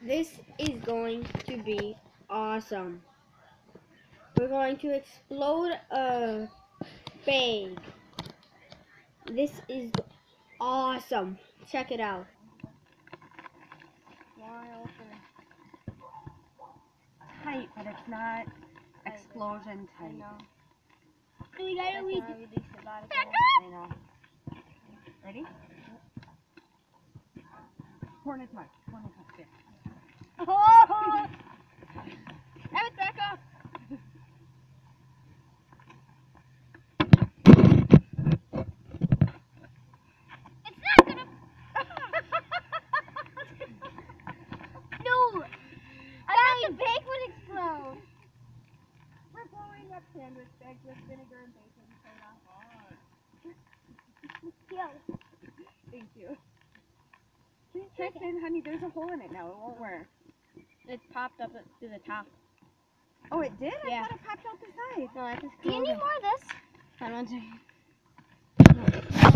This is going to be awesome. We're going to explode a bag. This is awesome. Check it out. Tight, but it's not explosion tight. I know. We gotta Release a lot of I know. Ready? Hornet's mark. Hornet's mark. There. Oh! Have it back up. It's not gonna. No! I thought the bag would explode. We're blowing up sandwich bags with vinegar and baking soda. Yo. Thank you. Tristan, honey, there's a hole in it now. It won't work. It's popped up to the top. Oh, it did? Yeah. I thought it popped out the side. No, I just. Do you need more of this? Hold on a second.